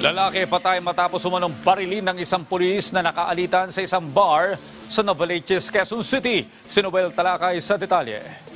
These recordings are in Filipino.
Lalaki patay matapos umanong barilin ng isang pulis na nakaalitan sa isang bar sa Novaliches, Quezon City. Si Noel Talakay sa detalye.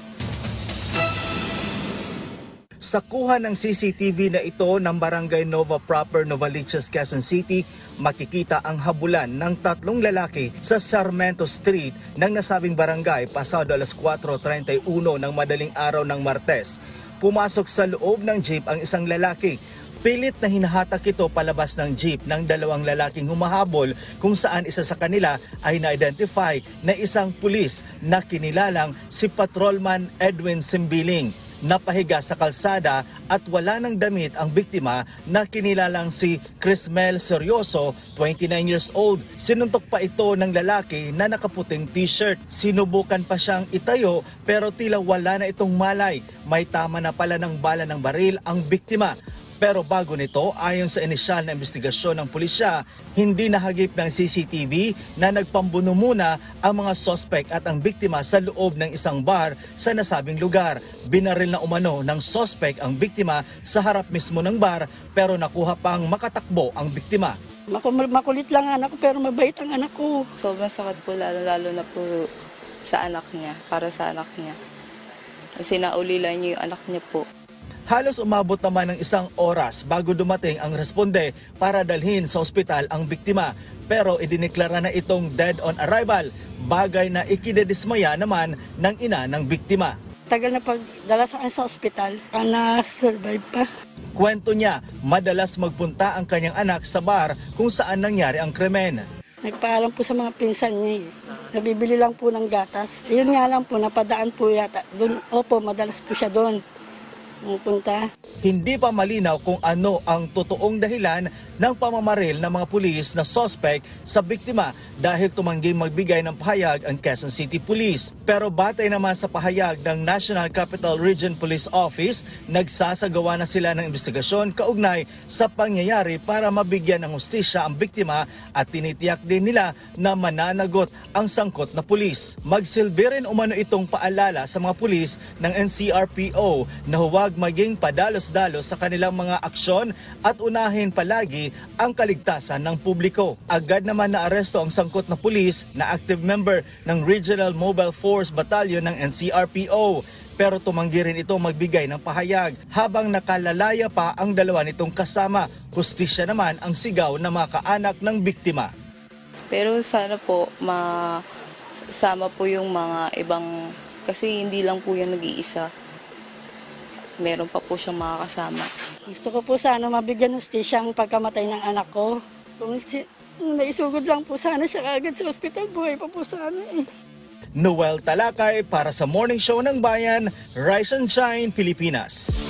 Sa kuha ng CCTV na ito ng Barangay Nova Proper, Novaliches, Quezon City, makikita ang habulan ng tatlong lalaki sa Sarmiento Street ng nasabing barangay pasado alas 4:31 ng madaling araw ng Martes. Pumasok sa loob ng jeep ang isang lalaki. Pilit na hinahatak ito palabas ng jeep ng dalawang lalaking humahabol kung saan isa sa kanila ay na-identify na isang pulis na kinilalang si Patrolman Edwin Simbiling. Napahiga sa kalsada at wala ng damit ang biktima na kinilalang si Crismel Seryoso, 29 years old. Sinuntok pa ito ng lalaki na nakaputing t-shirt. Sinubukan pa siyang itayo pero tila wala na itong malay. May tama na pala ng bala ng baril ang biktima. Pero bago nito, ayon sa inisyal na investigasyon ng pulisya, hindi nahagip ng CCTV na nagpambuno muna ang mga sospek at ang biktima sa loob ng isang bar sa nasabing lugar. Binaril na umano ng sospek ang biktima sa harap mismo ng bar pero nakuha pang makatakbo ang biktima. Makulit lang anak ko pero mabait ang anak ko. Sobrang sakit po lalo na po sa anak niya, para sa anak niya. Kasi naulila niya yung anak niya po. Halos umabot naman ng isang oras bago dumating ang responde para dalhin sa ospital ang biktima. Pero idineklara na itong dead on arrival, bagay na ikidedismaya naman ng ina ng biktima. Tagal na pagdala sa ospital, na-survive pa. Kwento niya, madalas magpunta ang kanyang anak sa bar kung saan nangyari ang krimen. Nagpaalam po sa mga pinsan niya. Nabibili lang po ng gatas. Yun nga lang po, napadaan po yata. Doon, opo, madalas po siya doon. Punta. Hindi pa malinaw kung ano ang totoong dahilan ng pamamaril ng mga pulis na suspect sa biktima dahil tumangging magbigay ng pahayag ang Quezon City Police. Pero batay naman sa pahayag ng National Capital Region Police Office, nagsasagawa na sila ng investigasyon kaugnay sa pangyayari para mabigyan ng hustisya ang biktima at tinitiyak din nila na mananagot ang sangkot na pulis. Magsilbi rin umano itong paalala sa mga pulis ng NCRPO na huwag maging padalos-dalos sa kanilang mga aksyon at unahin palagi ang kaligtasan ng publiko. Agad naman naaresto ang sangkot na pulis na active member ng Regional Mobile Force Battalion ng NCRPO. Pero tumanggi rin ito magbigay ng pahayag habang nakalalaya pa ang dalawa nitong kasama. Hustisya naman ang sigaw ng mga kaanak ng biktima. Pero sana po masama po yung mga ibang, kasi hindi lang po yan nag-iisa. Meron pa po siyang mga kasama. Gusto ko po sana mabigyan ng hustisya ang pagkamatay ng anak ko. Kung naisugod lang po sana siya agad sa ospital, buhay pa po sana eh. Noel Talakay para sa Morning Show ng Bayan, Rise and Shine, Pilipinas.